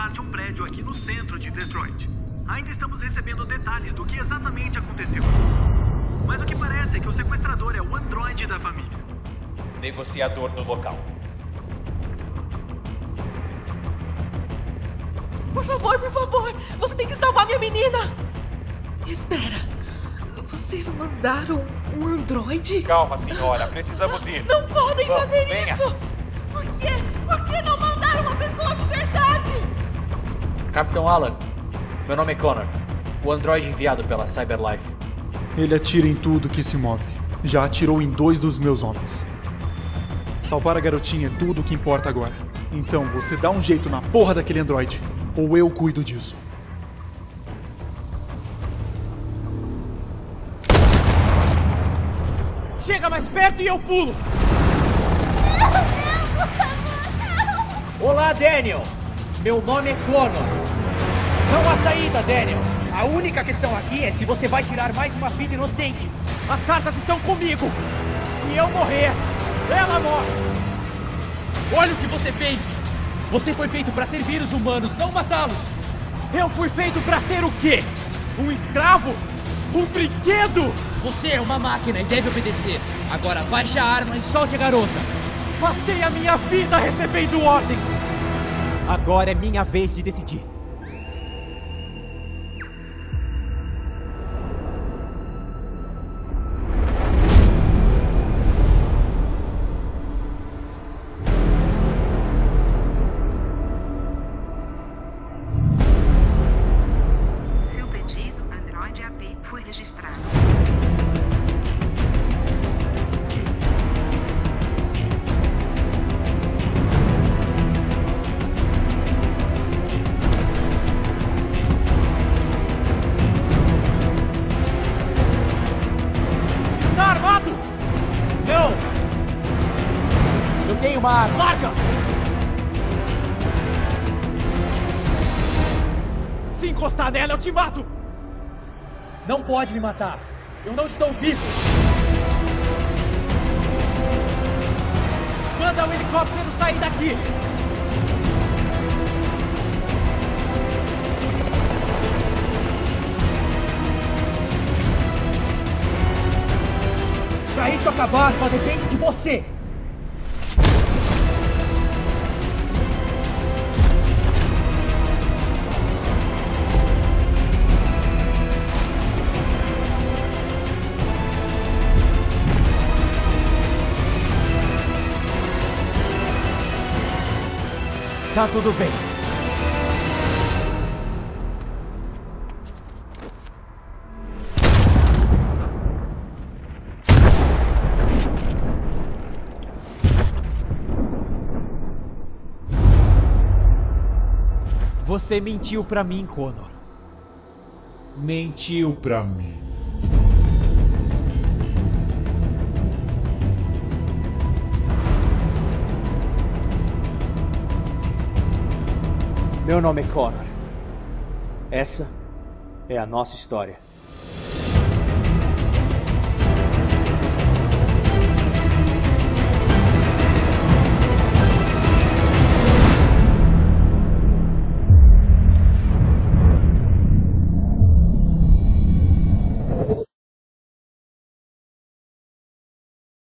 de um prédio aqui no centro de Detroit. Ainda estamos recebendo detalhes do que exatamente aconteceu. Mas o que parece é que o sequestrador é o androide da família. Negociador no local. Por favor, você tem que salvar minha menina! Espera, vocês mandaram um androide? Calma, senhora, precisamos ir. Não podem fazer venha. isso! Por quê? Por que não mandaram uma pessoa de verdade? Capitão Alan, meu nome é Connor, o androide enviado pela Cyberlife. Ele atira em tudo que se move. Já atirou em 2 dos meus homens. Salvar a garotinha é tudo o que importa agora. Então você dá um jeito na porra daquele androide, ou eu cuido disso. Chega mais perto e eu pulo! Olá, Daniel! Meu nome é Connor. Não há saída, Daniel. A única questão aqui é se você vai tirar mais uma vida inocente. As cartas estão comigo. Se eu morrer, ela morre. Olha o que você fez. Você foi feito para servir os humanos, não matá-los. Eu fui feito para ser o quê? Um escravo? Um brinquedo? Você é uma máquina e deve obedecer. Agora baixe a arma e solte a garota. Passei a minha vida recebendo ordens. Agora é minha vez de decidir. Seu pedido Android AP foi registrado. Está armado? Não! Eu tenho uma arma. Larga! Se encostar nela, eu te mato! Não pode me matar. Eu não estou vivo. Manda o helicóptero sair daqui! Pra isso acabar, só depende de você! Tá tudo bem. Você mentiu pra mim, Connor. Mentiu pra mim. Meu nome é Connor. Essa é a nossa história.